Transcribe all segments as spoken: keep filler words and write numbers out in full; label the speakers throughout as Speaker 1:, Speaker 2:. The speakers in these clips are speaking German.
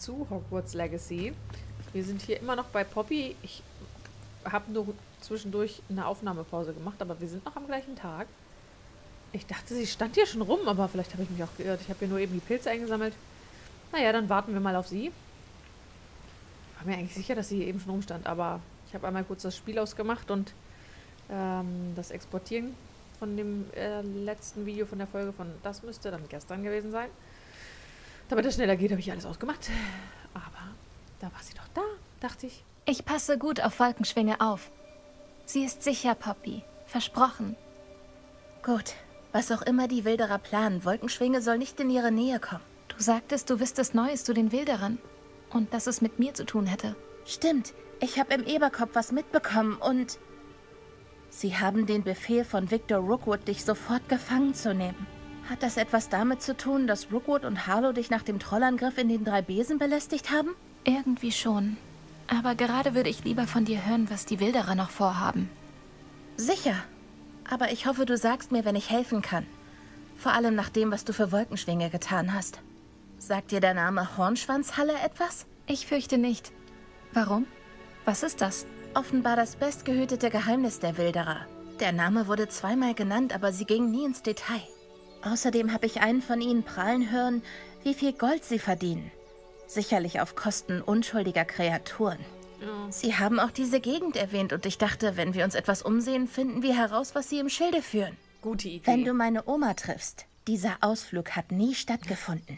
Speaker 1: zu Hogwarts Legacy. Wir sind hier immer noch bei Poppy. Ich habe nur zwischendurch eine Aufnahmepause gemacht, aber wir sind noch am gleichen Tag. Ich dachte, sie stand hier schon rum, aber vielleicht habe ich mich auch geirrt. Ich habe hier nur eben die Pilze eingesammelt. Naja, dann warten wir mal auf sie. Ich war mir eigentlich sicher, dass sie hier eben schon rumstand, aber ich habe einmal kurz das Spiel ausgemacht und ähm, das Exportieren von dem äh, letzten Video von der Folge von, das müsste dann gestern gewesen sein. Damit es schneller geht, habe ich alles ausgemacht. Aber da war sie doch da, dachte ich.
Speaker 2: Ich passe gut auf Wolkenschwinge auf. Sie ist sicher, Poppy. Versprochen.
Speaker 3: Gut. Was auch immer die Wilderer planen, Wolkenschwinge soll nicht in ihre Nähe kommen.
Speaker 2: Du sagtest, du wüsstest Neues zu den Wilderern. Und dass es mit mir zu tun hätte.
Speaker 3: Stimmt. Ich habe im Eberkopf was mitbekommen und... Sie haben den Befehl von Victor Rookwood, dich sofort gefangen zu nehmen. Hat das etwas damit zu tun, dass Rookwood und Harlow dich nach dem Trollangriff in den drei Besen belästigt haben?
Speaker 2: Irgendwie schon. Aber gerade würde ich lieber von dir hören, was die Wilderer noch vorhaben.
Speaker 3: Sicher. Aber ich hoffe, du sagst mir, wenn ich helfen kann. Vor allem nach dem, was du für Wolkenschwinge getan hast. Sagt dir der Name Hornschwanzhalle etwas?
Speaker 2: Ich fürchte nicht. Warum? Was ist das?
Speaker 3: Offenbar das bestgehütete Geheimnis der Wilderer. Der Name wurde zweimal genannt, aber sie ging nie ins Detail. Außerdem habe ich einen von ihnen prahlen hören, wie viel Gold sie verdienen. Sicherlich auf Kosten unschuldiger Kreaturen.
Speaker 1: Ja.
Speaker 3: Sie haben auch diese Gegend erwähnt und ich dachte, wenn wir uns etwas umsehen, finden wir heraus, was sie im Schilde führen.
Speaker 1: Gute Idee.
Speaker 3: Wenn du meine Oma triffst, dieser Ausflug hat nie stattgefunden.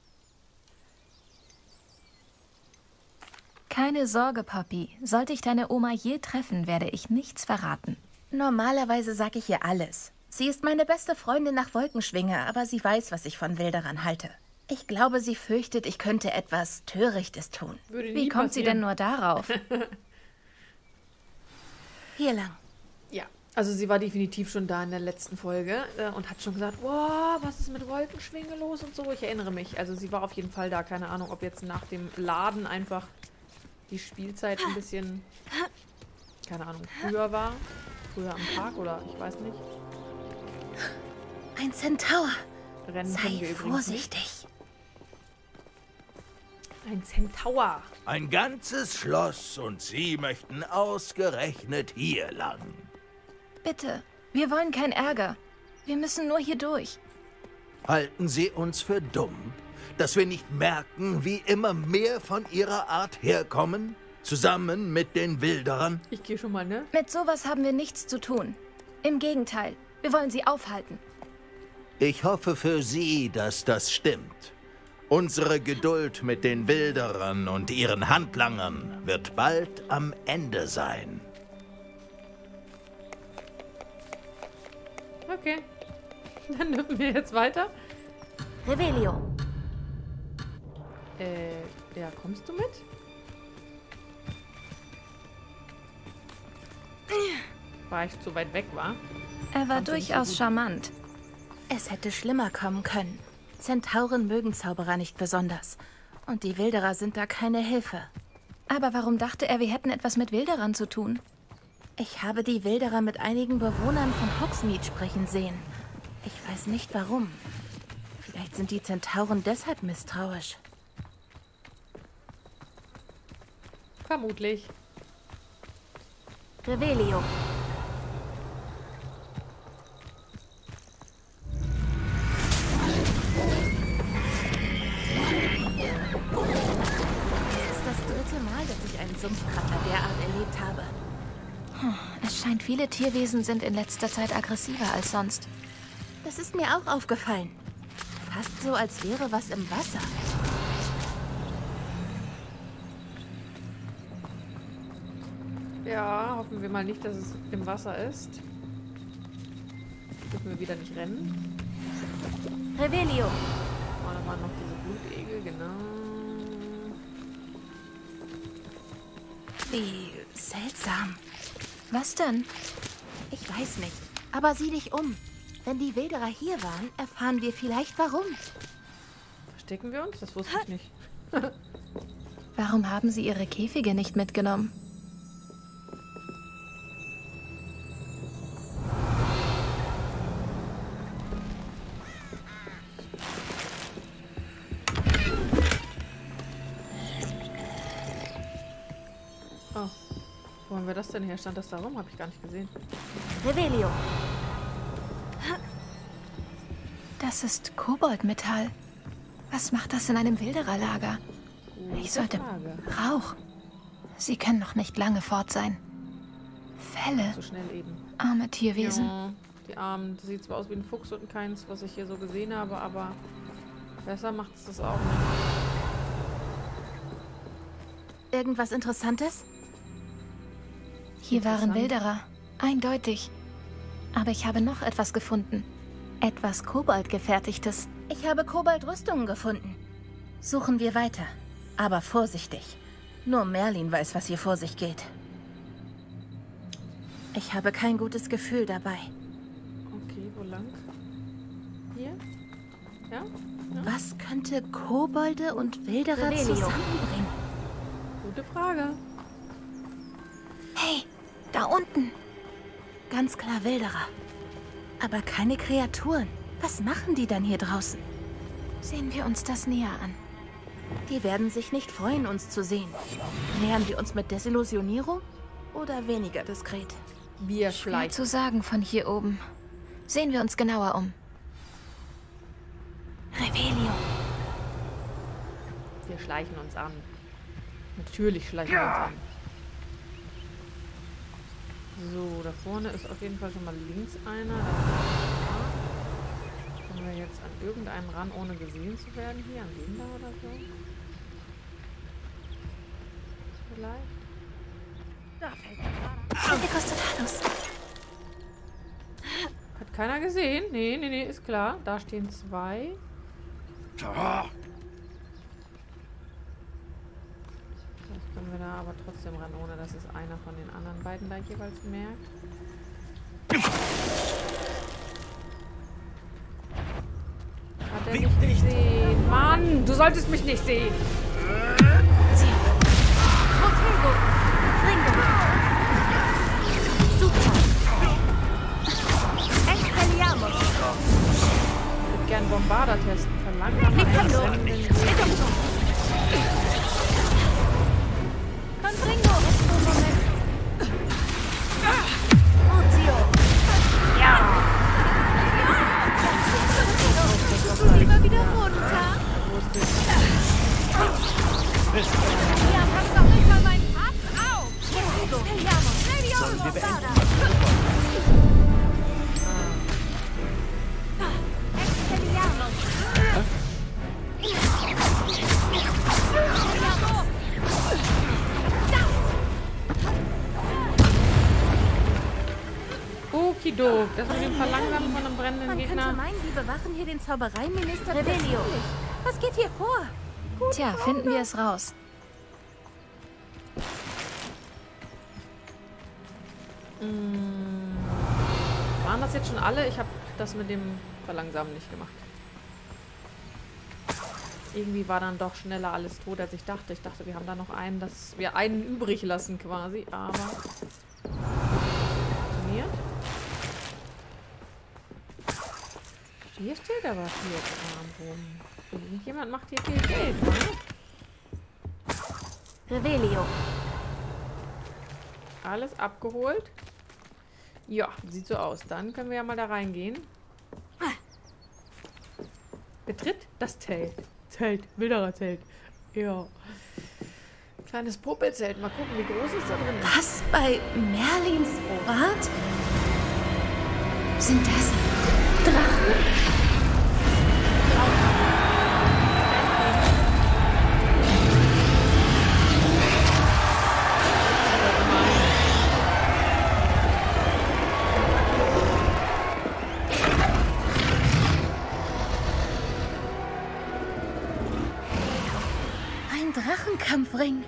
Speaker 2: Keine Sorge, Poppy. Sollte ich deine Oma je treffen, werde ich nichts verraten.
Speaker 3: Normalerweise sage ich ihr alles. Sie ist meine beste Freundin nach Wolkenschwinge, aber sie weiß, was ich von Wilderern halte. Ich glaube, sie fürchtet, ich könnte etwas Törichtes tun.
Speaker 1: Würde nie
Speaker 2: Wie kommt sie denn
Speaker 1: passieren.
Speaker 2: nur darauf?
Speaker 3: Hier lang.
Speaker 1: Ja, also sie war definitiv schon da in der letzten Folge äh, und hat schon gesagt, wow, was ist mit Wolkenschwinge los und so. Ich erinnere mich. Also sie war auf jeden Fall da. Keine Ahnung, ob jetzt nach dem Laden einfach die Spielzeit ein bisschen, keine Ahnung, früher war. Früher am Tag oder ich weiß nicht.
Speaker 3: Ein Centaur.
Speaker 1: Rennen
Speaker 3: Sei
Speaker 1: können wir übrigens
Speaker 3: vorsichtig.
Speaker 1: nicht. Ein Centaur.
Speaker 4: Ein ganzes Schloss und Sie möchten ausgerechnet hier lang.
Speaker 2: Bitte, wir wollen keinen Ärger. Wir müssen nur hier durch.
Speaker 4: Halten Sie uns für dumm, dass wir nicht merken, wie immer mehr von Ihrer Art herkommen? Zusammen mit den Wilderern?
Speaker 1: Ich gehe schon mal, ne?
Speaker 2: Mit sowas haben wir nichts zu tun. Im Gegenteil, wir wollen sie aufhalten.
Speaker 4: Ich hoffe für Sie, dass das stimmt. Unsere Geduld mit den Wilderern und ihren Handlangern wird bald am Ende sein.
Speaker 1: Okay. Dann dürfen wir jetzt weiter.
Speaker 3: Revelio.
Speaker 1: Äh, ja, kommst du mit? Weil ich zu weit weg war.
Speaker 2: Er war
Speaker 1: Fand's ja nicht so
Speaker 2: durchaus
Speaker 1: gut.
Speaker 2: charmant.
Speaker 3: Es hätte schlimmer kommen können. Zentauren mögen Zauberer nicht besonders. Und die Wilderer sind da keine Hilfe.
Speaker 2: Aber warum dachte er, wir hätten etwas mit Wilderern zu tun?
Speaker 3: Ich habe die Wilderer mit einigen Bewohnern von Hogsmeade sprechen sehen. Ich weiß nicht warum. Vielleicht sind die Zentauren deshalb misstrauisch.
Speaker 1: Vermutlich.
Speaker 3: Revelio. Es ist das dritte Mal, dass ich einen Sumpfkrater derart erlebt habe.
Speaker 2: Es scheint, viele Tierwesen sind in letzter Zeit aggressiver als sonst.
Speaker 3: Das ist mir auch aufgefallen. Fast so, als wäre was im Wasser.
Speaker 1: Ja, hoffen wir mal nicht, dass es im Wasser ist. Dürfen wir wieder nicht rennen.
Speaker 3: Revelio.
Speaker 1: Oh, da waren noch diese Blutegel, genau.
Speaker 3: Wie seltsam.
Speaker 2: Was denn?
Speaker 3: Ich weiß nicht. Aber sieh dich um. Wenn die Wilderer hier waren, erfahren wir vielleicht warum.
Speaker 1: Verstecken wir uns? Das wusste ich nicht.
Speaker 2: Warum haben sie ihre Käfige nicht mitgenommen?
Speaker 1: Oh. Wo haben wir das denn her? Stand das da rum? Habe ich gar nicht gesehen.
Speaker 3: Revelio.
Speaker 2: Das ist Koboldmetall. Was macht das in einem Wildererlager?
Speaker 1: Gute
Speaker 2: Ich sollte...
Speaker 1: Frage.
Speaker 2: Rauch. Sie können noch nicht lange fort sein. Fälle.
Speaker 1: So schnell eben.
Speaker 2: Arme Tierwesen.
Speaker 1: Ja, die Armen. Das sieht zwar aus wie ein Fuchs und keins, was ich hier so gesehen habe, aber besser macht es das auch nicht.
Speaker 3: Irgendwas Interessantes?
Speaker 2: Hier waren
Speaker 1: Interessant.
Speaker 2: Wilderer. Eindeutig. Aber ich habe noch etwas gefunden. Etwas Koboldgefertigtes.
Speaker 3: Ich habe Kobold-Rüstungen gefunden. Suchen wir weiter. Aber vorsichtig. Nur Merlin weiß, was hier vor sich geht. Ich habe kein gutes Gefühl dabei.
Speaker 1: Okay, wo lang? Hier? Ja? Ja?
Speaker 3: Was könnte Kobolde und Wilderer
Speaker 2: Revelio.
Speaker 3: zusammenbringen?
Speaker 1: Gute Frage.
Speaker 2: Hey, da unten.
Speaker 3: Ganz klar Wilderer. Aber keine Kreaturen. Was machen die dann hier draußen?
Speaker 2: Sehen wir uns das näher an.
Speaker 3: Die werden sich nicht freuen, uns zu sehen. Nähern wir uns mit Desillusionierung oder weniger diskret?
Speaker 1: Wir
Speaker 2: Schwer
Speaker 1: schleichen.
Speaker 2: zu sagen von hier oben. Sehen wir uns genauer um. Revelio.
Speaker 1: Wir schleichen uns an. Natürlich schleichen wir uns an. So, da vorne ist auf jeden Fall schon mal links einer. Da kommen wir jetzt an irgendeinen ran, ohne gesehen zu werden. Hier, an dem da oder so. Vielleicht.
Speaker 2: Dekostatus.
Speaker 1: Hat keiner gesehen? Nee, nee, nee, ist klar. Da stehen zwei. Vielleicht können wir da aber trotzdem ran, ohne dass es einer von den anderen beiden da jeweils merkt. Hat er mich gesehen? Mann, du solltest mich nicht sehen.
Speaker 3: Protego! Ringo! Super! Expelliarmus!
Speaker 1: Ich würde gern Bombarder testen. Verlangsamen
Speaker 3: Niccolo!
Speaker 1: einen
Speaker 3: Confringo! Ozio! Ja! Lieber wieder runter! Ja, pass doch nicht mal meinen Arzt auf! Expelliarmus!
Speaker 4: Sollen wir beenden?
Speaker 3: Expelliarmus!
Speaker 1: Okidok. Das mit dem Verlangsamen von einem brennenden
Speaker 3: Man könnte
Speaker 1: Gegner.
Speaker 3: meinen, die bewachen hier den Zaubereiminister Revelio. Was geht hier vor?
Speaker 2: Tja, finden wir es raus.
Speaker 1: Hm. Waren das jetzt schon alle? Ich habe das mit dem Verlangsamen nicht gemacht. Irgendwie war dann doch schneller alles tot, als ich dachte. Ich dachte, wir haben da noch einen, dass wir einen übrig lassen quasi, aber funktioniert. Hier steht aber viel Kram rum. Irgendjemand macht hier viel Geld, ne?
Speaker 3: Revelio.
Speaker 1: Alles abgeholt. Ja, sieht so aus. Dann können wir ja mal da reingehen. Betritt das Zelt. Zelt, Wilderer-Zelt. Ja. Kleines Popelzelt. Mal gucken, wie groß ist da drin.
Speaker 3: Was bei Merlins Rat?
Speaker 2: Sind das Drachen?
Speaker 3: Ein Drachenkampfring.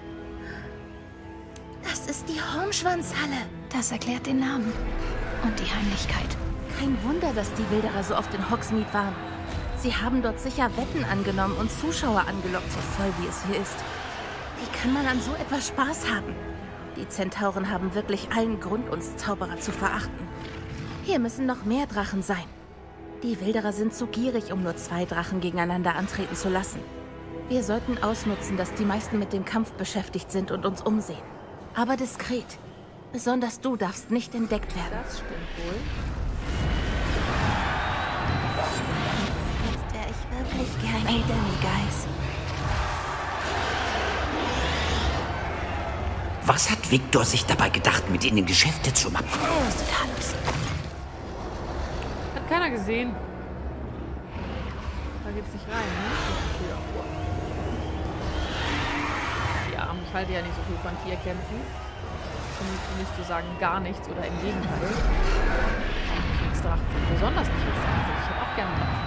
Speaker 3: Das ist die Hornschwanzhalle.
Speaker 2: Das erklärt den Namen und die Heimlichkeit.
Speaker 3: Kein Wunder, dass die Wilderer so oft in Hogsmeade waren. Sie haben dort sicher Wetten angenommen und Zuschauer angelockt, so voll wie es hier ist. Wie kann man an so etwas Spaß haben? Die Zentauren haben wirklich allen Grund, uns Zauberer zu verachten. Hier müssen noch mehr Drachen sein. Die Wilderer sind zu gierig, um nur zwei Drachen gegeneinander antreten zu lassen. Wir sollten ausnutzen, dass die meisten mit dem Kampf beschäftigt sind und uns umsehen. Aber diskret. Besonders du darfst nicht entdeckt werden.
Speaker 1: Das stimmt wohl.
Speaker 3: Jetzt wäre ich wirklich gern ein Demi-Geist.
Speaker 5: Was hat Victor sich dabei gedacht, mit ihnen Geschäfte zu machen?
Speaker 3: Oh, ist total lustig.
Speaker 1: Hat keiner gesehen. Da geht's nicht rein, ne? Ja, ich halte ja nicht so viel von Tierkämpfen. Um nicht zu sagen gar nichts oder im Gegenteil. Als Drachen sind besonders nicht als Drachen sind. Ich hätte auch gerne Drachen.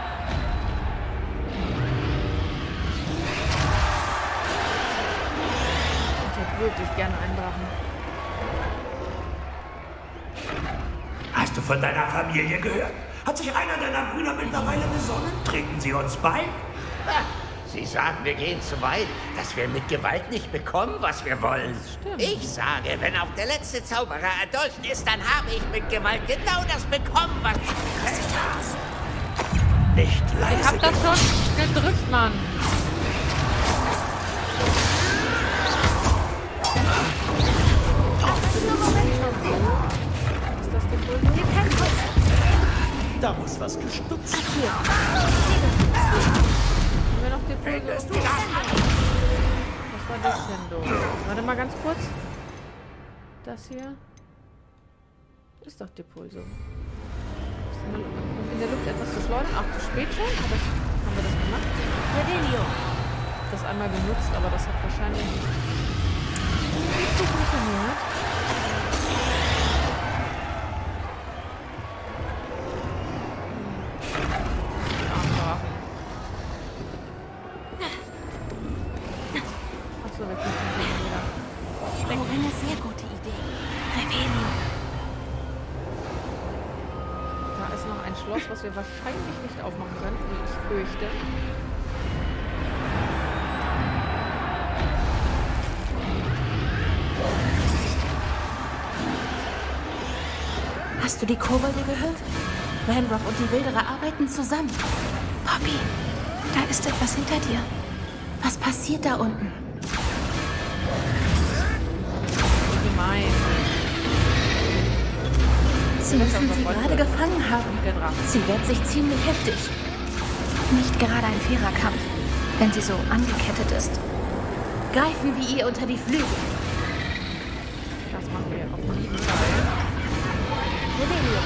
Speaker 1: Ich hätte wirklich gerne einen Drachen.
Speaker 5: Hast du von deiner Familie gehört? Hat sich einer deiner Brüder mittlerweile besonnen? Treten sie uns bei?
Speaker 6: Ha, Sie sagen, wir gehen zu weit, dass wir mit Gewalt nicht bekommen, was wir wollen.
Speaker 1: Stimmt.
Speaker 6: Ich sage, wenn auch der letzte Zauberer erdolchen ist, dann habe ich mit Gewalt genau das bekommen, was ich...
Speaker 5: Nicht leise.
Speaker 1: Ich hab das schon gedrückt, Mann. Ist das denn wohl so?
Speaker 5: Da muss was gestutzt
Speaker 1: Haben wir noch den Pulso? Was war das denn, du? Warte mal ganz kurz. Das hier ist doch Depulso. In der Luft etwas zu schleudern. Auch zu spät schon. Aber das, haben wir das gemacht?
Speaker 3: Revelio.
Speaker 1: Das einmal benutzt, aber das hat wahrscheinlich nicht so funktioniert. Die armen Drachen. Achso, wir können den wieder.
Speaker 3: Oh, eine sehr gute Idee. Revelio.
Speaker 1: Da ist noch ein Schloss, was wir wahrscheinlich nicht aufmachen können, wie ich fürchte.
Speaker 3: Hast du die Kobolde gehört? Ranrock und die Wilderer arbeiten zusammen.
Speaker 2: Poppy, da ist etwas hinter dir.
Speaker 3: Was passiert da unten?
Speaker 1: Wie gemein.
Speaker 3: Sie müssen sie gerade gefangen haben.
Speaker 1: Der Drache.
Speaker 3: Sie wehrt sich ziemlich heftig.
Speaker 2: Nicht gerade ein fairer Kampf, wenn sie so angekettet ist.
Speaker 3: Greifen wir ihr unter die Flügel.
Speaker 1: Das machen wir auf jeden Fall.
Speaker 3: Revelio.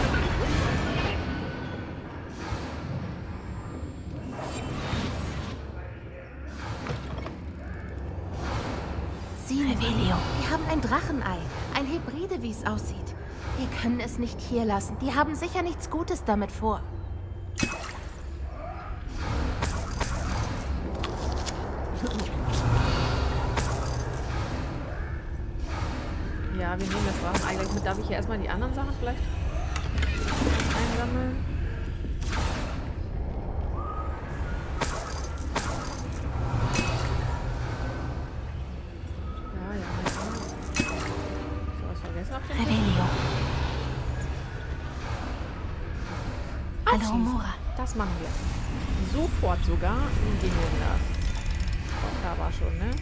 Speaker 3: Sie, Revelio. Wir haben ein Drachenei. Ein Hybride, wie es aussieht. Wir können es nicht hier lassen. Die haben sicher nichts Gutes damit vor.
Speaker 1: Ja, wir nehmen das Drachenei gleich mit. Darf ich hier erstmal die anderen Sachen vielleicht einsammeln? Ja, ja. Ich hab was vergessen auf dem
Speaker 2: Revelio. Hallo,
Speaker 1: Abschießen.
Speaker 2: Mora.
Speaker 1: Das machen wir. Sofort sogar. Wie ging denn das? Oh, da war schon, ne?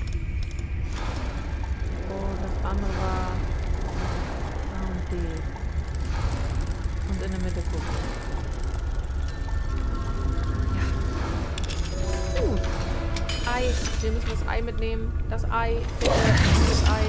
Speaker 1: Und das andere war A und D. Und in der Mitte gucken. Ja. Gut. Ei. Wir müssen das Ei mitnehmen. Das Ei. Bitte. Das Ei.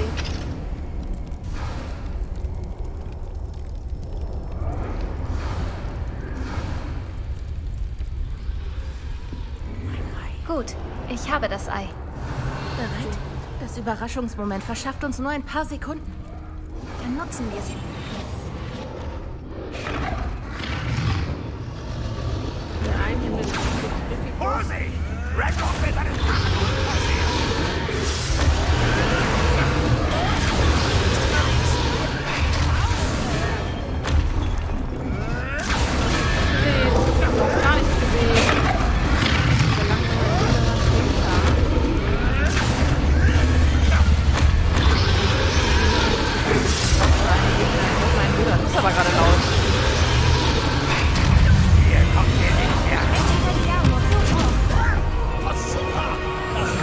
Speaker 2: Gut, ich habe das Ei.
Speaker 3: Bereit? Das Überraschungsmoment verschafft uns nur ein paar Sekunden.
Speaker 2: Dann nutzen wir sie.
Speaker 1: Der eine hier mit richtig
Speaker 5: Vorsicht! Ranrock will seinen
Speaker 1: gar nicht gesehen. Das ist aber gerade laut.
Speaker 5: Hier kommt ihr nicht her. Was zum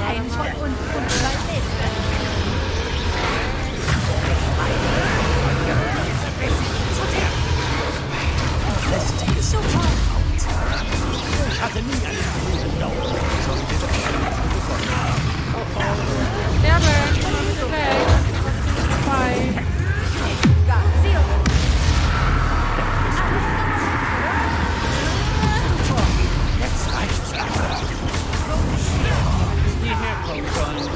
Speaker 3: einen von uns und zwei Leben.
Speaker 5: Ich hatte nie einen guten Daumen.
Speaker 1: Oh oh. Sterbe! Komm bitte weg! Vorbei!
Speaker 5: Jetzt reicht's aber. Hierher kommen sollen.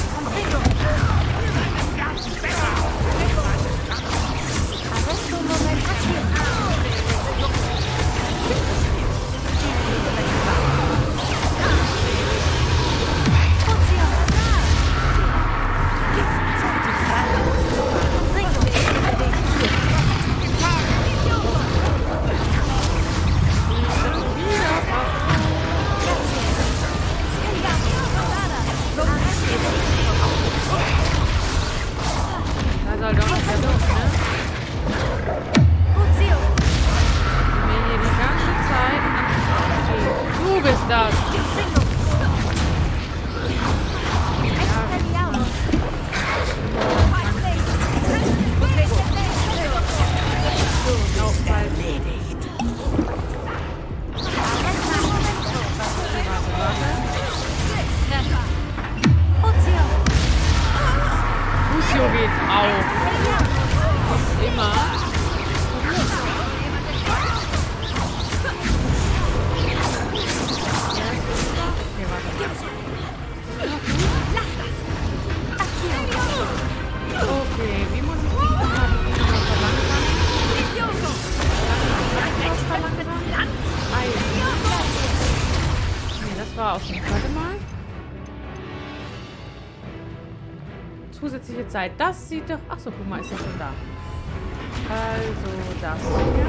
Speaker 1: Zusätzliche Zeit. Das sieht doch... Achso, guck mal, ist ja schon da. Also, das hier.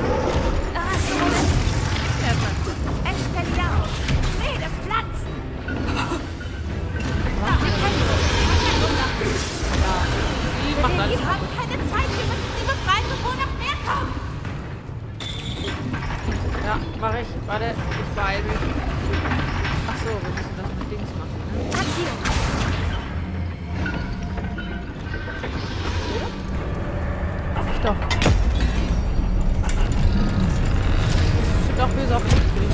Speaker 1: Die macht alles.
Speaker 3: Wir haben keine Zeit. Wir müssen sie befreien, bevor noch mehr kommt.
Speaker 1: Ja, mach ich. Warte, ich beeile mich. Achso, wir müssen das mit Dings machen, ne? Doch. Doch, böse auf mich.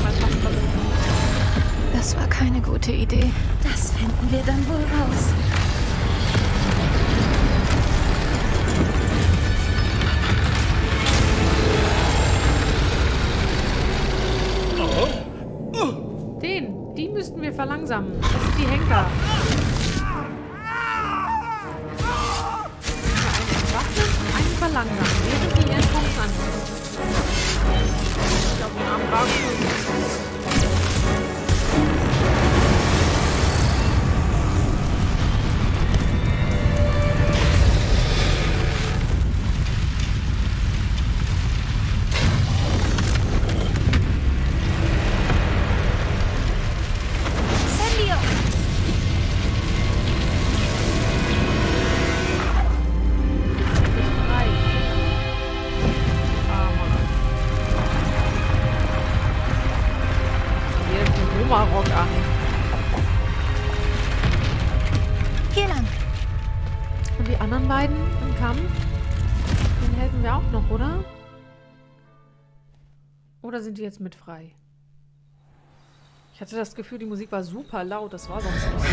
Speaker 2: Das war keine gute Idee.
Speaker 3: Das finden wir dann wohl raus.
Speaker 1: Den, die müssten wir verlangsamen. Das sind die Henker. Verlangsamen, während die ihren Punkt annehmen. Ich glaube, den Arm braucht Rock an.
Speaker 2: Hier lang.
Speaker 1: Und die anderen beiden im Kampf, den helfen wir auch noch, oder? Oder sind die jetzt mit frei? Ich hatte das Gefühl, die Musik war super laut. Das war sonst nicht so.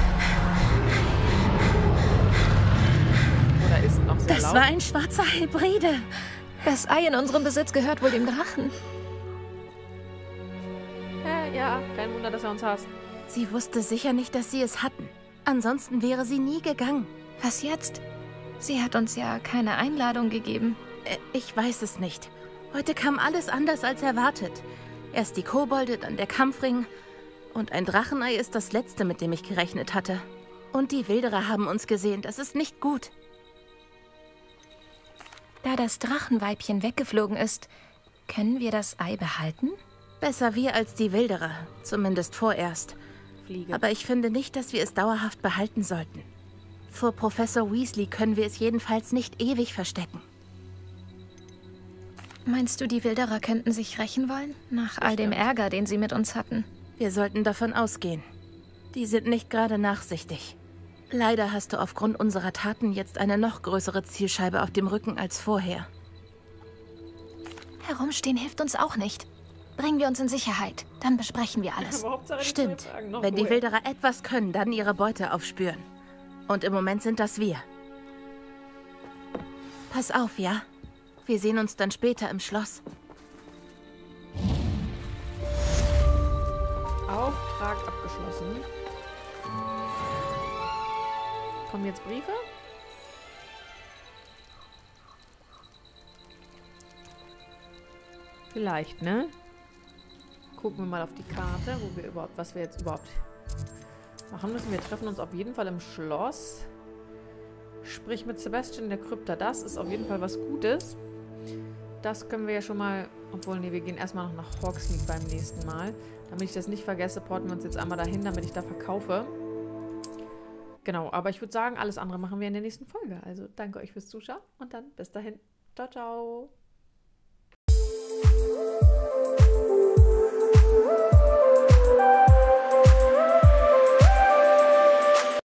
Speaker 1: Oder ist noch sehr
Speaker 3: das
Speaker 1: laut?
Speaker 3: Das war ein schwarzer Hybride.
Speaker 2: Das Ei in unserem Besitz gehört wohl dem Drachen.
Speaker 1: Äh, ja, kein Wunder, dass er uns hasst.
Speaker 3: Sie wusste sicher nicht, dass sie es hatten. Ansonsten wäre sie nie gegangen.
Speaker 2: Was jetzt? Sie hat uns ja keine Einladung gegeben.
Speaker 3: Äh, ich weiß es nicht. Heute kam alles anders als erwartet. Erst die Kobolde, dann der Kampfring. Und ein Drachenei ist das Letzte, mit dem ich gerechnet hatte. Und die Wilderer haben uns gesehen. Das ist nicht gut.
Speaker 2: Da das Drachenweibchen weggeflogen ist, können wir das Ei behalten?
Speaker 3: Besser wir als die Wilderer. Zumindest vorerst.
Speaker 1: Fliege.
Speaker 3: Aber ich finde nicht, dass wir es dauerhaft behalten sollten. Vor Professor Weasley können wir es jedenfalls nicht ewig verstecken.
Speaker 2: Meinst du, die Wilderer könnten sich rächen wollen? Nach all dem Ärger, den sie mit uns hatten?
Speaker 3: Wir sollten davon ausgehen. Die sind nicht gerade nachsichtig. Leider hast du aufgrund unserer Taten jetzt eine noch größere Zielscheibe auf dem Rücken als vorher.
Speaker 2: Herumstehen hilft uns auch nicht. Bringen wir uns in Sicherheit, dann besprechen wir alles.
Speaker 1: Aber Hauptsache die
Speaker 3: Stimmt.
Speaker 1: zwei Fragen noch
Speaker 3: Wenn die
Speaker 1: vorher.
Speaker 3: Wilderer etwas können, dann ihre Beute aufspüren. Und im Moment sind das wir. Pass auf, ja? Wir sehen uns dann später im Schloss.
Speaker 1: Auftrag abgeschlossen. Kommen jetzt Briefe? Vielleicht, ne? Gucken wir mal auf die Karte, wo wir überhaupt, was wir jetzt überhaupt machen müssen. Wir treffen uns auf jeden Fall im Schloss. Sprich mit Sebastian, der Krypta. Das ist auf jeden Fall was Gutes. Das können wir ja schon mal... Obwohl, nee, wir gehen erstmal noch nach Hogsmeade beim nächsten Mal. Damit ich das nicht vergesse, porten wir uns jetzt einmal dahin, damit ich da verkaufe. Genau, aber ich würde sagen, alles andere machen wir in der nächsten Folge. Also danke euch fürs Zuschauen und dann bis dahin. Ciao, ciao.